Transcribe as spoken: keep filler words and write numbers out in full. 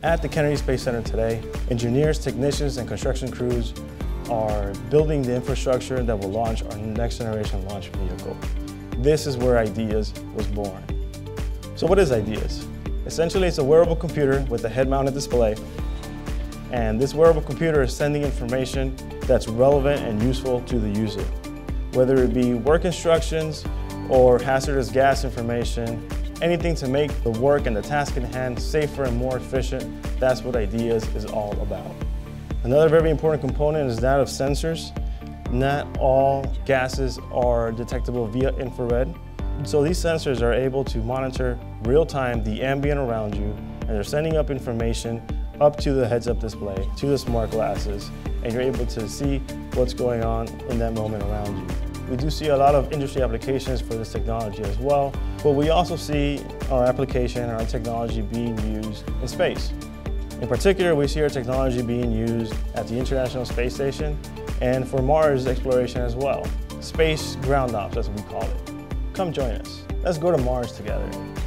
At the Kennedy Space Center today, engineers, technicians, and construction crews are building the infrastructure that will launch our next generation launch vehicle. This is where IDEAS was born. So what is IDEAS? Essentially, it's a wearable computer with a head-mounted display, and this wearable computer is sending information that's relevant and useful to the user. Whether it be work instructions or hazardous gas information, anything to make the work and the task in hand safer and more efficient, that's what IDEAS is all about. Another very important component is that of sensors. Not all gases are detectable via infrared. So these sensors are able to monitor real-time the ambient around you, and they're sending up information up to the heads-up display, to the smart glasses, and you're able to see what's going on in that moment around you. We do see a lot of industry applications for this technology as well, but we also see our application and our technology being used in space. In particular, we see our technology being used at the International Space Station and for Mars exploration as well. Space ground ops, as we call it. Come join us. Let's go to Mars together.